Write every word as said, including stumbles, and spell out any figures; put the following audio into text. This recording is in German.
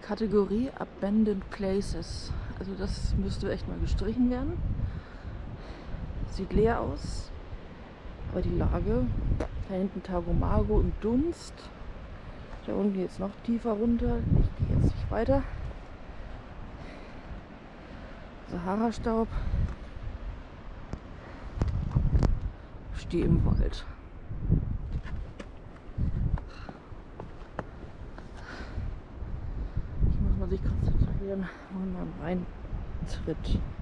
Kategorie Abandoned Places. Also das müsste echt mal gestrichen werden. Sieht leer aus. Aber die Lage, da hinten Tagomago im Dunst. Da unten geht es noch tiefer runter. Ich gehe jetzt nicht weiter. Sahara-Staub. Ich stehe im Wald. Hier muss man sich konzentrieren, wo man reintritt.